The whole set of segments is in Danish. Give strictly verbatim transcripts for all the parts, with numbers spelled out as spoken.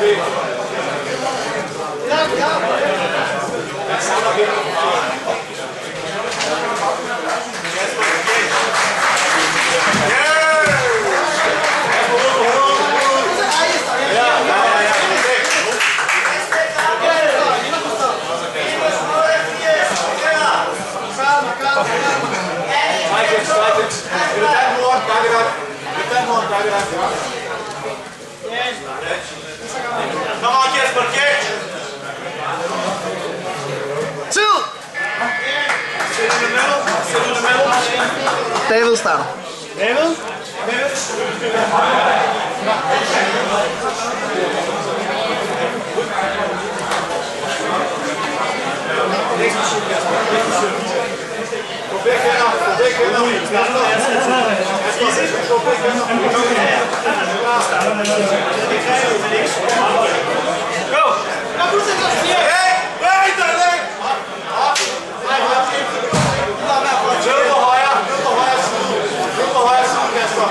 Come on, Jesper, catch! Two! Sit in the middle, sit in the middle. David starter. David? David? Gå væk hænder, gå væk hænder. Gå væk hænder. Go! Hey! Hey, der er det! Løb på højre, løb på højre side. Løb på højre side, Kasper.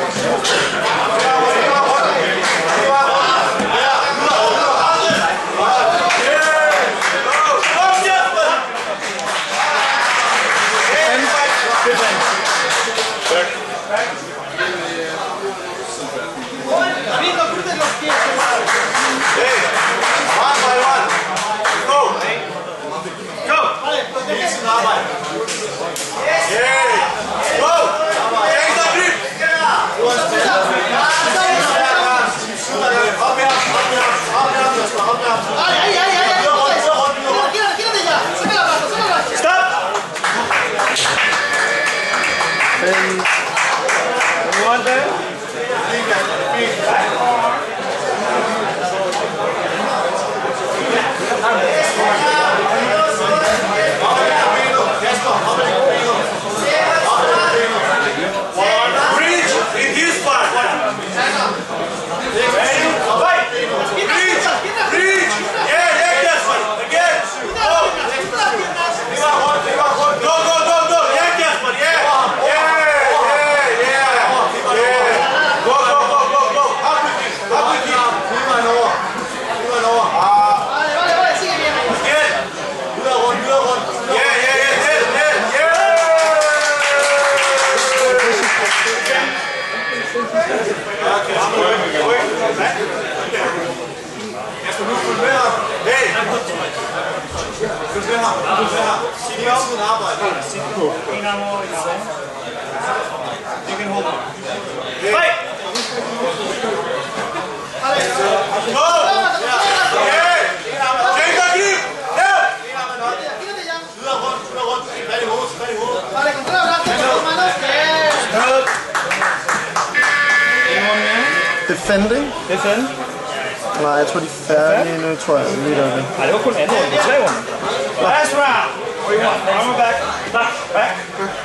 Defending? Defend? Nej, jeg tror de er færdige nu, tror jeg. Lige der. Nej, det var kun anden runde. Det var tre runde. Last round! Armor back. Back. Back.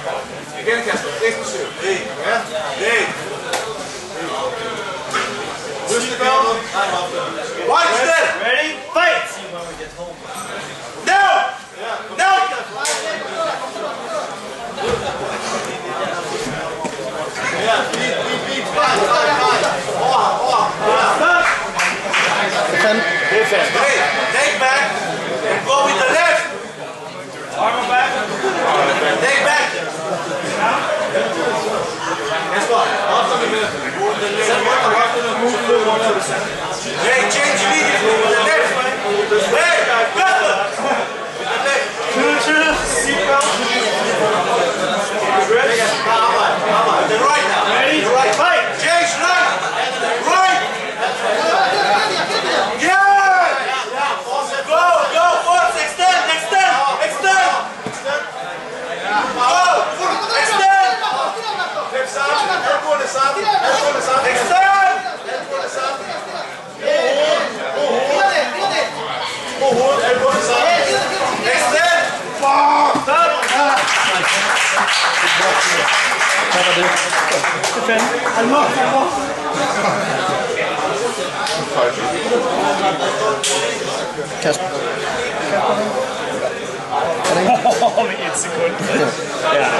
Igen, Kasper. Eksplosiv. Hey. Ja. Hey. Husk det godt. Watch that! Ready? Fight! No! No! Ja, beat, beat, beat. Fight, fight, fight. Over, over. Stop! Defend. Defend. Hey, take back and go with the left. Armor back. Take back. Kasper, after the middle. Hey, change lead with the left. Hey, Kasper. With the left. Two, two. Seatbelt. Ready? With the right now. Ready? The right. Fight! Change right. Right. Yeah. Go, go, force, extend, extend, extend. Go, extend. Hip sammen, elboerne sammen, elboerne sammen. Extend. Elboerne sammen. På hovedet, elboerne sammen. Extend. Stop! Hvad var det? Defend. Almor, almor. Kasper. Åh, med et sekund. Ja.